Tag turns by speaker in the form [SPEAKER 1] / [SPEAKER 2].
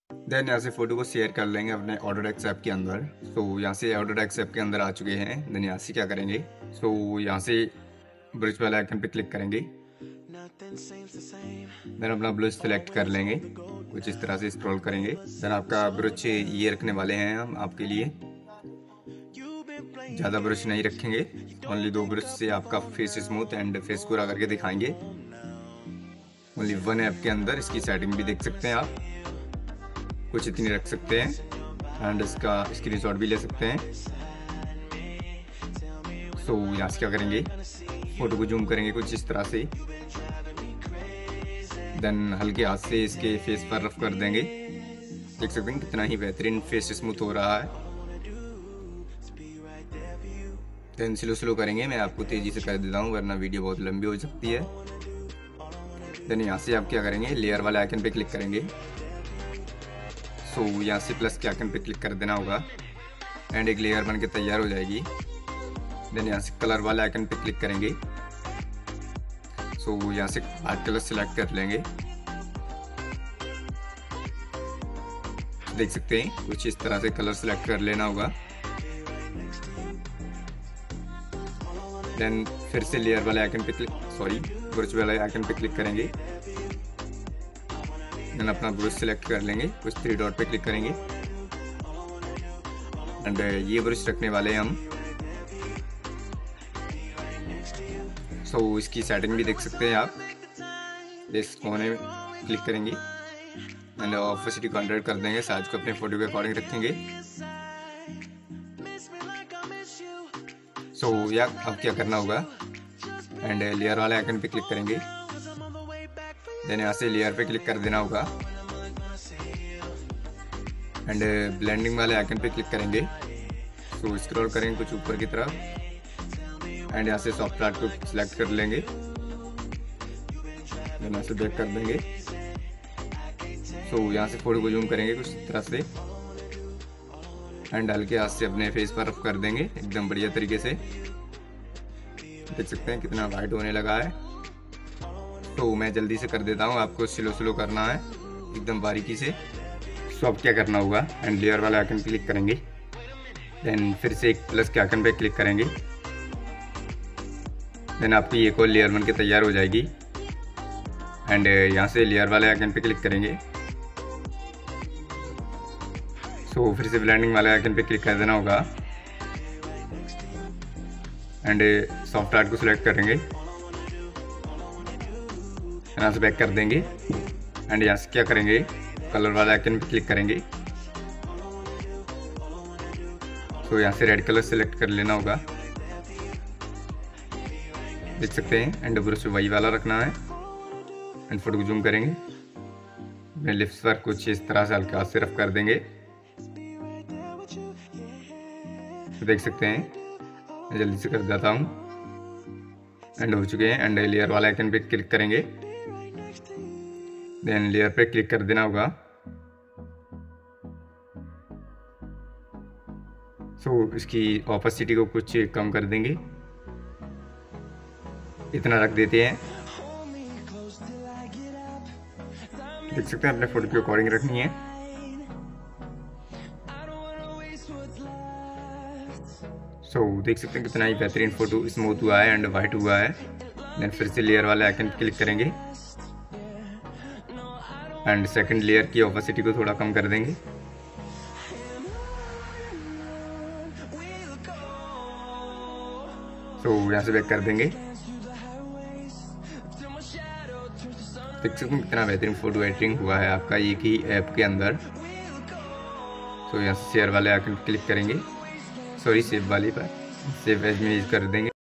[SPEAKER 1] Then यहाँ से photo को शेयर कर लेंगे अपने ऑटोडेस्क ऐप के अंदर। सो यहाँ से ऑटोडेस्क ऐप के अंदर आ चुके हैं। देन यहाँ से क्या करेंगे, सो यहाँ से ब्रश वाला आइकन पे क्लिक करेंगे। देन अपना ब्रश सेलेक्ट कर लेंगे, कुछ इस तरह से स्क्रॉल करेंगे। देन आपका ब्रश ये रखने वाले हैं हम आपके लिए, ज़्यादा ब्रश नहीं रखेंगे, ओनली 2 ब्रश से आपका फेस स्मूथ एंड फेस पूरा करके दिखाएंगे। ओनली 1 ऐप के अंदर इसकी सेटिंग भी देख सकते हैं आप, कुछ इतनी रख सकते हैं एंड इसका स्क्रीनशॉट भी ले सकते हैं। सो यहाँ से क्या करेंगे, फ़ोटो को जूम करेंगे कुछ इस तरह से। देन हल्के हाथ से इसके फेस पर रफ कर देंगे। देख सकते हैं कितना ही बेहतरीन फेस स्मूथ हो रहा है। देन स्लो करेंगे, मैं आपको तेज़ी से कर देता हूँ वरना वीडियो बहुत लंबी हो सकती है। देन यहाँ से आप क्या करेंगे, लेयर वाले आइकन पे क्लिक करेंगे। सो यहाँ से प्लस के आइकन पे क्लिक कर देना होगा एंड एक लेयर बन के तैयार हो जाएगी। देन यहाँ से कलर वाले आइकन पे क्लिक करेंगे। सो यहाँ से वाइट कलर सेलेक्ट कर लेंगे। देख सकते हैं कुछ इस तरह से कलर सेलेक्ट कर लेना होगा। देन फिर से लेयर वाले आइकन पे ब्रश वाले आइकन पे क्लिक करेंगे। देन अपना ब्रश सेलेक्ट कर लेंगे, कुछ 3 डॉट पे क्लिक करेंगे एंड ये ब्रश रखने वाले हैं हम। सो इसकी सेटिंग भी देख सकते हैं आप, इस कोने में क्लिक करेंगे एंड ऑपोसिटी को 100 कर देंगे, साइज को अपने फोटो के अकॉर्डिंग रखेंगे। सो या अब क्या करना होगा, एंड लेयर वाले आइकन पे क्लिक करेंगे। देन यहाँ से लेयर पे क्लिक कर देना होगा एंड ब्लेंडिंग वाले आइकन पे क्लिक करेंगे। सो स्क्रॉल करेंगे कुछ ऊपर की तरफ एंड यहाँ से सॉफ्ट आर्ट को सिलेक्ट कर लेंगे। देन यहाँ से बैक कर देंगे। सो यहाँ से फोटो को जूम करेंगे कुछ इस तरह से एंड हल्के हाथ से अपने फेस पर रफ कर देंगे एकदम बढ़िया तरीके से। देख सकते हैं कितना वाइट होने लगा है। तो मैं जल्दी से कर देता हूँ, आपको स्लो करना है एकदम बारीकी से। सो अब क्या करना होगा, एंड लेयर वाले आइकन क्लिक करेंगे। देन फिर से एक प्लस के आइकन पे क्लिक करेंगे। देन आपकी एक और लेयर बन के तैयार हो जाएगी एंड यहाँ से लेयर वाले आइकन पे क्लिक करेंगे। सो फिर से ब्लेंडिंग वाले आइकन पे क्लिक कर देना होगा एंड सॉफ्ट आर्ट को सिलेक्ट करेंगे, यहाँ से बैक कर देंगे एंड यहाँ से क्या करेंगे, कलर वाले आइकन पे क्लिक करेंगे। सो यहाँ से रेड कलर सेलेक्ट कर लेना होगा, देख सकते हैं एंड ब्रश वही वाला रखना है एंड फोटो को जूम करेंगे। अपने लिप्स पर कुछ इस तरह से हल्का से रफ कर देंगे। देख सकते हैं मैं जल्दी से कर देता हूँ एंड हो चुके हैं एंड लेयर वाला आइकन पे क्लिक करेंगे। देन लेयर पे क्लिक कर देना होगा। सो इसकी ऑपोसिटी को कुछ कम कर देंगे, इतना रख देते हैं। देख सकते हैं अपने फोटो के अकॉर्डिंग रखनी है। सो देख सकते हैं कितना ही बेहतरीन फोटो स्मूथ हुआ है एंड वाइट हुआ है। देन फिर से लेयर वाले आइकन क्लिक करेंगे एंड सेकंड लेयर की ऑपोसिटी को थोड़ा कम कर देंगे। सो यहाँ से बैक कर देंगे। देख सकते हैं कितना बेहतरीन फोटो एडिटिंग हुआ है आपका एक ही ऐप के अंदर। सो यहाँ से शेयर वाले आइकन क्लिक करेंगे, सेव वाली पर सेव एज में यूज कर देंगे।